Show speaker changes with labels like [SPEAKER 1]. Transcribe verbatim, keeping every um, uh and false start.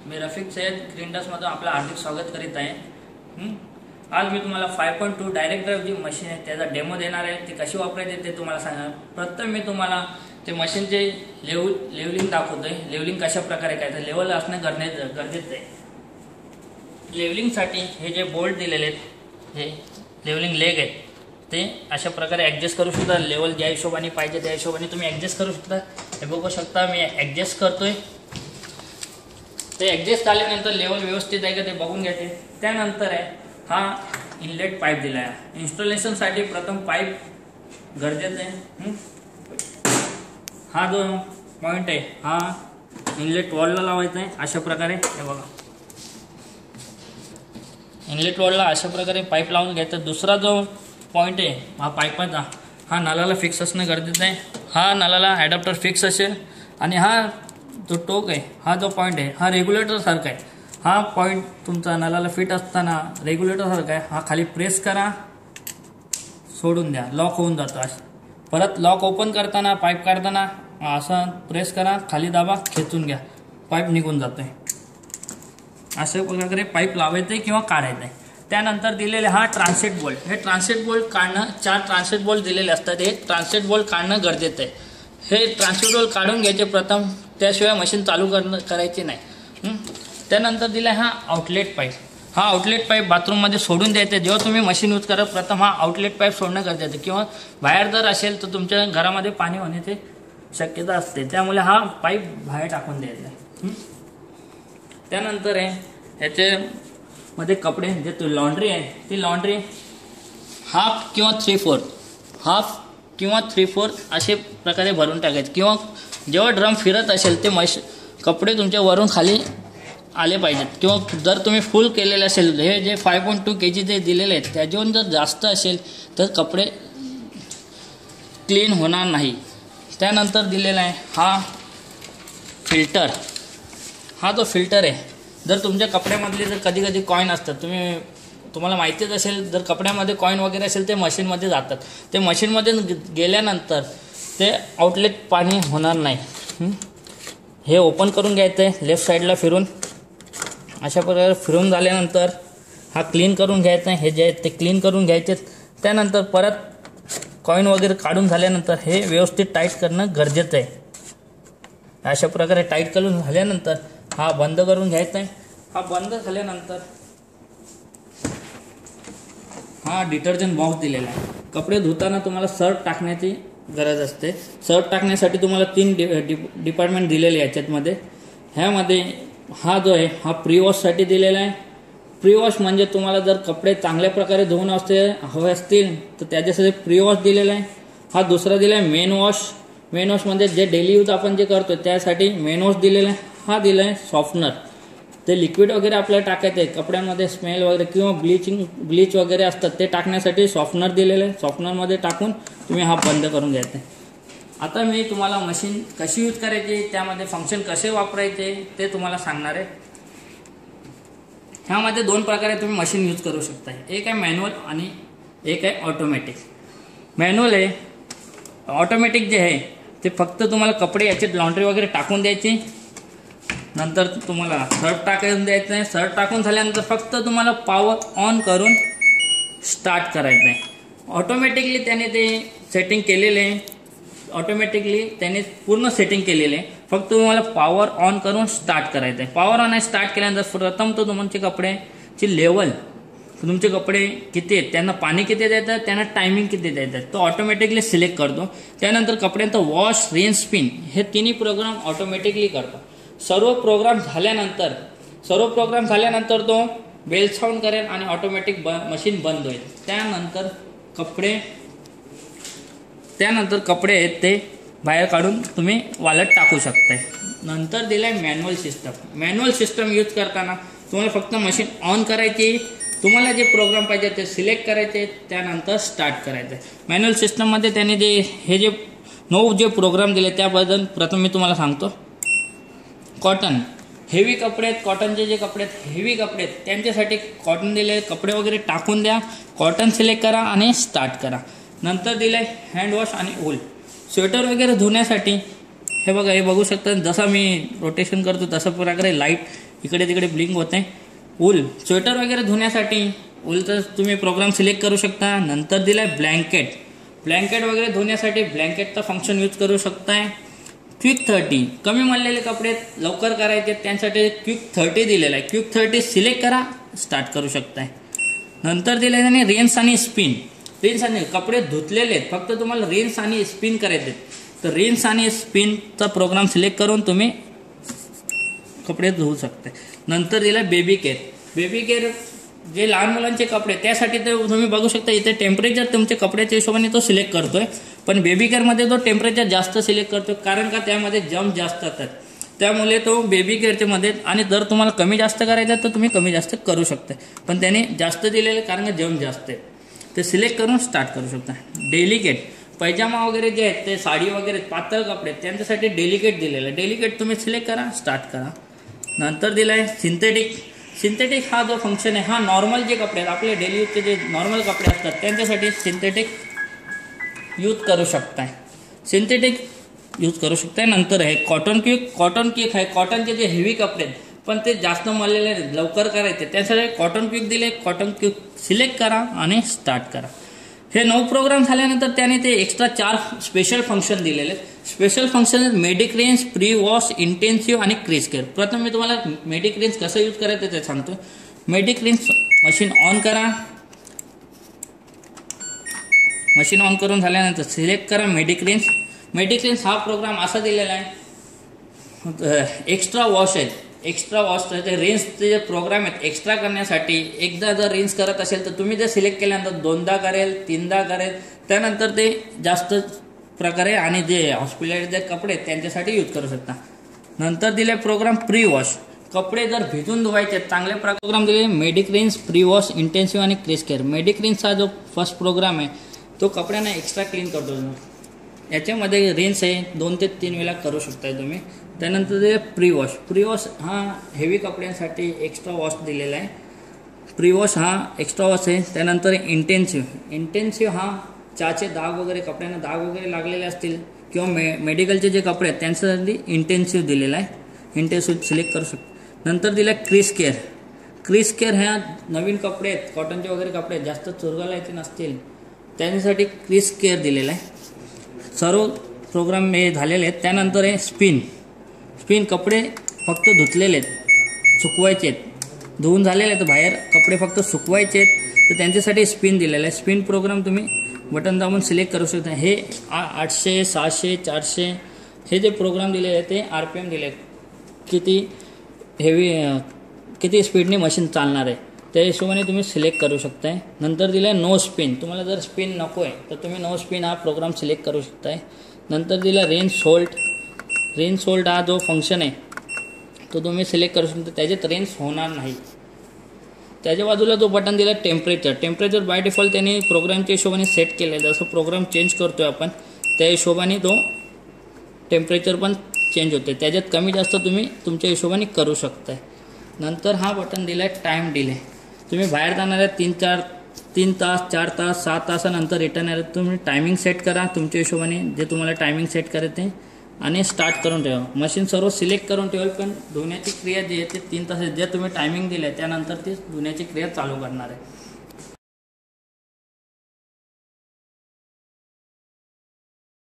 [SPEAKER 1] मी Rafiq Sayyed green डस्टमधून आपलं हार्दिक स्वागत करीत आहे। आज मी तुम्हाला five point two direct drive जी मशीन आहे त्याचा डेमो देणार आहे। ती कशी वापरायची ते तुम्हाला सांगणार। प्रथम मी तुम्हाला ते मशीनचे लेवल लेवलिंग दाखवतोय। लेवलिंग कशा प्रकारे काय तर लेवल असणे गरजेचं आहे। लेवलिंगसाठी हे जे बोल्ट दिलेले आहेत हे लेवलिंग लेग आहेत ते अशा प्रकारे ॲडजस्ट करू शकता। लेवल ज्या हिशोबाने पाहिजे त्या हिशोबाने तुम्ही ॲडजस्ट करू शकता। हे बघू शकता मी ॲडजस्ट करतोय। ते ॲडजस्ट झाल्यानंतर लेवल व्यवस्थित आहे का ते बघून घ्यायचे। त्यानंतर आहे हा इनलेट पाईप दिला आहे। इन्स्टॉलेशनसाठी प्रथम पाईप गरजेचं आहे। हा जो पॉईंट आहे हा इनलेट वॉलला लावायचा आहे अशा प्रकारे। हे बघा इनलेट वॉलला अशा प्रकारे पाईप लावून घ्यायचा। दुसरा जो पॉईंट आहे हा पाईपाचा हा नळाला फिक्स असणं गरजेचं आहे। हा नळाला ॲडॅप्टर फिक्स असेल आणि हा जो टोक आहे हा जो पॉईंट आहे हा रेग्युलेटर सारखा आहे। हा पॉईंट तुमचा नळाला फिट असताना रेग्युलेटर सारखा आहे। हा खाली प्रेस करा सोडून द्या लॉक होऊन जातो। परत लॉक ओपन करताना पाईप काढताना असं प्रेस करा खाली दाबा खेचून घ्या पाईप निघून जातोय। अशा प्रकारे पाईप लावायचं किंवा काढायचं। त्यानंतर दिलेले हा ट्रान्सेट बोल्ट। हे ट्रान्सेट बोल्ट काढणं चार ट्रान्सेट बोल्ट दिलेले असतात। हे ट्रान्सेट बोल्ट काढणं गरजेचं आहे। हे ट्रान्सेट बोल्ट काढून घ्यायचे प्रथम त्याशिवाय मशीन चालू करणं करायची नाही। त्यानंतर दिला हा आउटलेट पाईप। हा आउटलेट पाईप बाथरूममध्ये सोडून द्यायचा। जेव्हा तुम्ही मशीन यूज करा प्रथम हा आउटलेट पाईप सोडणं गरजेचं आहे। किंवा बाहेर जर असेल तर तुमच्या घरामध्ये पाणी होण्याची शक्यता असते त्यामुळे हा पाईप बाहेर टाकून द्यायचा आहे। त्यानंतर आहे ह्याच्यामध्ये कपडे जे लॉन्ड्री आहे ती लॉन्ड्री हाफ किंवा थ्री फोर्थ हाफ किंवा थ्री फोर्थ असे प्रकारे भरून टाकायचे। किंवा जेव्हा ड्रम फिरत असेल ते मश कपडे तुमच्या वरून खाली आले पाहिजेत। किंवा जर तुम्ही फुल केलेले असेल हे जे five point two K G जे दिलेले आहेत त्याच्याहून जर जास्त असेल तर कपडे क्लीन होणार नाही। त्यानंतर दिलेला आहे हा फिल्टर। हा जो फिल्टर आहे जर तुमच्या कपड्यामधले जर कधी कधी कॉईन असतात तुम्ही तुम्हाला माहितीच असेल जर कपड्यामध्ये कॉईन वगैरे असेल ते मशीनमध्ये जातात। ते मशीनमध्ये गेल्यानंतर ते आउटलेट पाणी होणार नाही। हे ओपन करून घ्यायचं आहे लेफ्ट साईडला फिरून अशा प्रकारे फिरून झाल्यानंतर हा क्लीन करून घ्यायचा आहे। हे जे आहेत ते क्लीन करून घ्यायचे। त्यानंतर परत कॉईन वगैरे काढून झाल्यानंतर हे व्यवस्थित टाईट करणं गरजेचं आहे। अशा प्रकारे टाईट करून झाल्यानंतर हा बंद करून घ्यायचा आहे। हा बंद झाल्यानंतर हा डिटर्जंट बॉक्स दिलेला आहे। कपडे धुताना तुम्हाला सर्फ टाकण्याची गरज असते। सर्फ टाकण्यासाठी तुम्हाला तीन डि डि डिपार्टमेंट दिलेले आहेत याच्यामध्ये। ह्यामध्ये हा जो आहे हा प्री वॉशसाठी दिलेला आहे। प्री वॉश म्हणजे तुम्हाला जर कपडे चांगल्या प्रकारे धुवून असते हवे असतील तर त्याच्यासाठी प्री वॉश दिलेला आहे। हा दुसरा दिला आहे मेन वॉश। मेन वॉश म्हणजे जे डेली यूज आपण जे करतो त्यासाठी मेन वॉश दिलेला आहे। हा दिला आहे सॉफ्टनर। ते लिक्विड वगैरे आपल्याला टाकायचं आहे कपड्यांमध्ये स्मेल वगैरे किंवा ब्लिचिंग ब्लीच वगैरे असतात ते टाकण्यासाठी सॉफ्टनर दिलेलं आहे। सॉफ्टनरमध्ये टाकून तुम्ही हा बंद करून घ्यायचा आहे। आता मी तुम्हाला मशीन कशी यूज करायची त्यामध्ये फंक्शन कसे वापरायचे ते तुम्हाला सांगणार आहे। ह्यामध्ये दोन प्रकारे तुम्ही मशीन यूज करू शकता। एक आहे मॅन्युअल आणि एक आहे ऑटोमॅटिक। मॅन्युअल आहे ऑटोमॅटिक जे आहे ते फक्त तुम्हाला कपडे याचे लॉन्ड्री वगैरे टाकून द्यायची। नंतर तुम्हाला सर्फ टाकून द्यायचं आहे। सर्फ टाकून झाल्यानंतर फक्त तुम्हाला पॉवर ऑन करून स्टार्ट करायचं आहे। ऑटोमॅटिकली त्याने ते सेटिंग केलेले आहे। ऑटोमॅटिकली त्याने पूर्ण सेटिंग केलेले आहे। फक्त तुम्हाला पॉवर ऑन करून स्टार्ट करायचं आहे। पॉवर ऑन स्टार्ट केल्यानंतर प्रथम तो तुमच्या कपड्याची लेवल तुमचे कपडे किती आहेत त्यांना पाणी किती द्यायचं त्यांना टायमिंग किती द्यायचं तो ऑटोमॅटिकली सिलेक्ट करतो। त्यानंतर कपड्यांचं वॉश रिन्स स्पिन हे तिन्ही प्रोग्राम ऑटोमॅटिकली करतो। सर्व प्रोग्राम झाल्यानंतर सर्व प्रोग्राम झाल्यानंतर तो बेल साऊंड करेल आणि ऑटोमॅटिक ब मशीन बंद होईल। त्यानंतर कपडे त्यानंतर कपडे आहेत ते बाहेर काढून तुम्ही वाळत टाकू शकताय। नंतर दिलं आहे manual system. Manual system use करताना तुम्हाला फक्त मशीन ऑन करायची तुम्हाला जे प्रोग्राम पाहिजे ते सिलेक्ट करायचे त्यानंतर स्टार्ट करायचं। मॅन्युअल सिस्टममध्ये त्याने जे हे जे नऊ जे प्रोग्राम दिले त्याबद्दल प्रथम मी तुम्हाला सांगतो। कॉटन हेवी कपडे आहेत कॉटनचे जे कपडे आहेत हेवी कपडे आहेत त्यांच्यासाठी कॉटन दिले कपडे वगैरे टाकून द्या कॉटन सिलेक्ट करा आणि स्टार्ट करा। नंतर दिले हँडवॉश आणि वूल स्वेटर वगैरे धुण्यासाठी हे बघा हे बघू शकता जसं मी रोटेशन करतो तसं प्रकारे लाईट इकडे तिकडे ब्लिंक होते. वूल स्वेटर वगैरे धुण्यासाठी वूलचा तुम्ही प्रोग्राम सिलेक्ट करू शकता. नंतर दिलाय ब्लँकेट, ब्लँकेट वगैरे धुण्यासाठी ब्लँकेटचा फंक्शन यूज करू शकताय. क्विक थर्टी कमी मळलेले कपडे लवकर करायचे त्यासाठी क्विक थर्टी दिलेला आहे. क्विक थर्टी सिलेक्ट करा, स्टार्ट करू शकताय. नंतर दिले त्याने रेन्स आणि स्पिन. रेन्स आणि कपडे धुतलेले आहेत, फक्त तुम्हाला रेन्स आणि स्पिन करायचे तर रेन्स आणि स्पिनचा प्रोग्राम सिलेक्ट करून तुम्ही कपडे धुवू शकता. नंतर दिला बेबी केअर. बेबी केअर जे लहान मुलांचे कपडे त्यासाठी तर तुम्ही बघू शकता इथे टेम्परेचर तुमच्या कपड्याच्या हिशोबाने तो सिलेक्ट करतोय. पण बेबी केअरमध्ये तो टेम्परेचर जास्त सिलेक्ट करतोय कारण का त्यामध्ये जम्प जास्त असतात, त्यामुळे तो बेबी केअरच्या मध्ये. आणि जर तुम्हाला कमी जास्त करायचं तर तुम्ही कमी जास्त करू शकता, पण त्याने जास्त दिलेले कारण का जम्प जास्त आहे ते सिलेक्ट करून स्टार्ट करू शकता. डेलिकेट पैजामा वगैरे जे आहेत ते साडी वगैरे पातळ कपडे त्यांच्यासाठी डेलिकेट दिलेलं आहे. डेलिकेट तुम्ही सिलेक्ट करा, स्टार्ट करा. नंतर दिलाय सिंथेटिक. सिंथेटिक हा जो फंक्शन आहे हा नॉर्मल जे कपडे आहेत आपले डेली यूजचे जे नॉर्मल कपडे असतात त्यांच्यासाठी सिंथेटिक यूज करू शकताय. सिंथेटिक यूज करू शकताय. नंतर आहे कॉटन क्विक. कॉटन क्विक आहे कॉटनचे जे हेवी कपडे आहेत पण ते जास्त मळलेले लवकर करायचे त्यासाठी कॉटन क्विक दिले. कॉटन क्विक सिलेक्ट करा आणि स्टार्ट करा. हे नऊ प्रोग्राम झाल्यानंतर त्याने ते एक्स्ट्रा चार स्पेशल फंक्शन दिलेले आहेत. Special function medic range, pre wash, intensive आणि क्रीज केअर. प्रथम मी तुम्हाला मेडिक रेंज कसं यूज करायचं ते सांगतो. मेडिक रेंज मशीन ऑन करा. मशीन ऑन करून झाल्यानंतर सिलेक्ट करा मेडिक रेंज. मेडिक रेंज हा प्रोग्राम असा दिलेला आहे एक्स्ट्रा वॉश आहेत. एक्स्ट्रा वॉश रेंजचे जे प्रोग्राम आहेत एक्स्ट्रा करण्यासाठी एकदा जर रेंज करत असेल तर तुम्ही जर सिलेक्ट केल्यानंतर दोनदा करेल, तीनदा करेल, त्यानंतर ते जास्त प्रकारे आणि जे हॉस्पिटल जे कपडे आहेत त्यांच्यासाठी यूज करू शकता. नंतर दिले प्रोग्राम प्री वॉश. कपडे जर भिजून धुवायचे चांगले प्रोग्राम दिले medic range, pre wash, intensive आणि क्रीज केअर. मेडिक रेंजचा जो फर्स्ट प्रोग्राम आहे तो कपड्यांना एक्स्ट्रा क्लीन करतो. याच्यामध्ये रेंज आहे दोन ते तीन वेळा करू शकताय तुम्ही. त्यानंतर ते प्री वॉश. प्री वॉश हा हेवी कपड्यांसाठी एक्स्ट्रा वॉश दिलेला आहे. प्री वॉश हा एक्स्ट्रा वॉश आहे. त्यानंतर इंटेन्सिव्ह. इंटेन्सिव्ह हा चहाचे दाग वगैरे कपड्यांना दाग वगैरे लागलेले असतील किंवा मे मेडिकलचे जे कपडे आहेत त्यांच्यासाठी इंटेन्सिव्ह दिलेला आहे. इंटेन्सिव्ह सिलेक्ट करू शकतो. नंतर दिला क्रीज केअर. क्रीज केअर ह्या नवीन कपडे आहेत कॉटनचे वगैरे कपडे जास्त चुरगालायचे नसतील त्यांच्यासाठी क्रीज केअर दिलेला आहे. सर्व प्रोग्राम हे झालेले आहेत. त्यानंतर आहे स्पिन. स्पिन कपडे फक्त धुतलेले आहेत, सुकवायचे आहेत, धुवून झालेले आहेत बाहेर कपडे फक्त सुकवायचे आहेत तर त्यांच्यासाठी स्पिन दिलेलं आहे. स्पिन प्रोग्राम तुम्ही बटन दाबून सिलेक्ट करू शकता. हे आठशे, सहाशे, चारशे हे जे प्रोग्राम दिलेले आहेत ते आर पी एम दिले आहेत, किती हेवी किती स्पीडने मशीन चालणार आहे त्या हिशोबाने तुम्ही सिलेक्ट करू शकताय. नंतर दिलं आहे नो स्पिन. तुम्हाला जर स्पिन नको आहे तर तुम्ही नो स्पिन हा प्रोग्राम सिलेक्ट करू शकताय. नंतर दिला रेंज होल्ड. रेंज होल्ड हा जो फंक्शन आहे तो तुम्ही सिलेक्ट करू शकता. त्याच्यात रेंज होणार नाही. त्याच्या बाजूला जो बटन दिला टेम्परेचर. टेम्परेचर बाय डिफॉल्ट त्यांनी प्रोग्रामच्या हिशोबाने सेट केलं आहे. जसं प्रोग्राम चेंज करतोय आपण त्या हिशोबाने तो टेम्परेचर पण चेंज होते. त्याच्यात कमी जास्त तुम्ही तुमच्या हिशोबाने करू शकताय. नंतर हा बटन दिला आहे टाईम डिले. तुम्ही बाहेर जाणार आहे तीन चार तीन तास चार तास सहा तासानंतर रिटर्न आहे तुम्ही टायमिंग सेट करा तुमच्या हिशोबाने जे तुम्हाला टायमिंग सेट करायचं आहे आणि स्टार्ट करून ठेवा. मशीन सर्व सिलेक्ट करून ठेवेल पण धुण्याची क्रिया जी आहे ते तीन तास जे तुम्ही टायमिंग दिलं आहे त्यानंतर ती धुण्याची क्रिया चालू करणार आहे.